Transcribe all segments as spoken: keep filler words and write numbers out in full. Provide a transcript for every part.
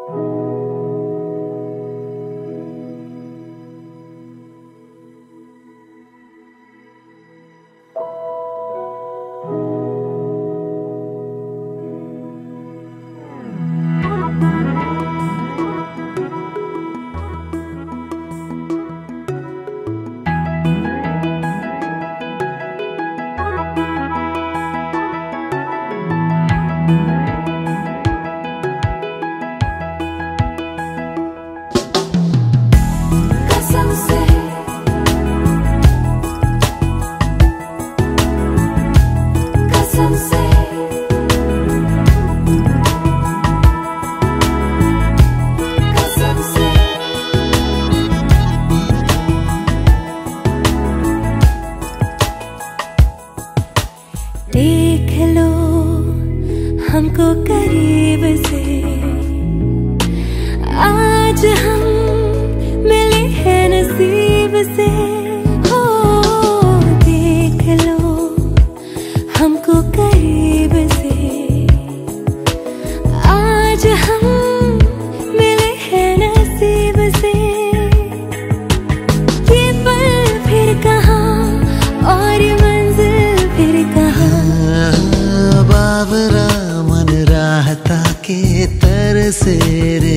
देख लो हमको करीब से, आज हम मिले हैं नसीब से। हो देख लो हमको करीब से, आज हम मिले हैं नसीब से। ये पल फिर कहाँ और ये मंजिल फिर कहाँ। बावरा मन राहता के तरसे रे,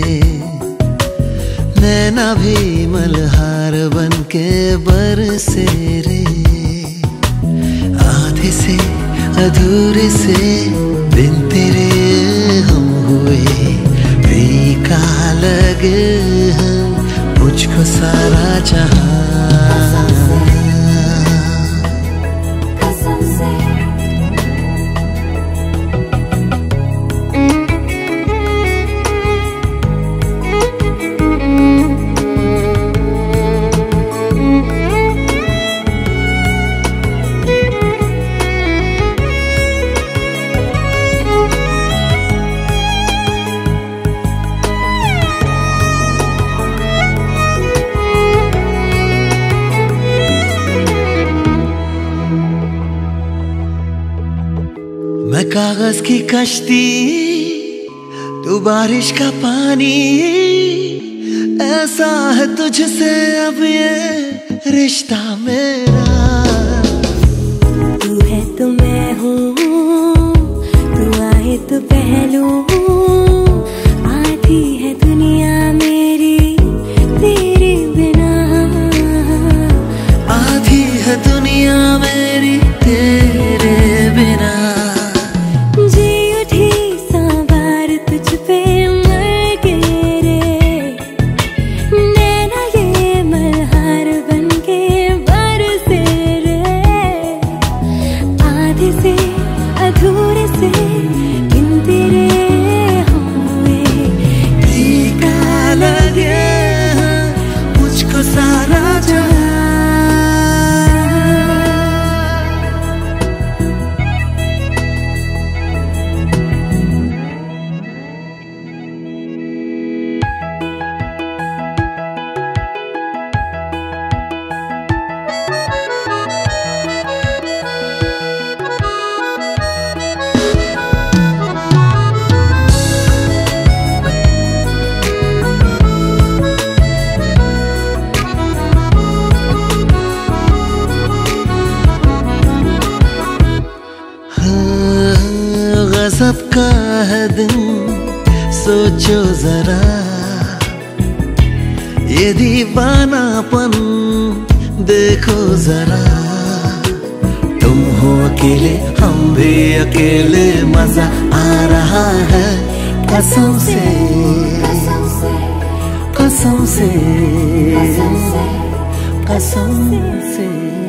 नैना भी मल्हार बन के बरसे रे। आधे से अधूरे से बिन तेरे हम हुए, फीका लगे हम मुझको सारा जहां। मैं कागज की कश्ती, तू बारिश का पानी, ऐसा है तुझसे अब ये रिश्ता मेरा। तू है तो मैं हूँ, तू आए तो पहलू, आधी है दुनिया मेरी तेरे बिना। आधी है दुनिया मेरी तेरे बिना। अधूरे से बिन तेरे हम हुए, फीका लगे मुझको सारा जहां। सबका है दिन सोचो जरा, ये दीवानापन देखो जरा। तुम हो अकेले हम भी अकेले, मजा आ रहा है कसम से कसम से कसम से कसम से।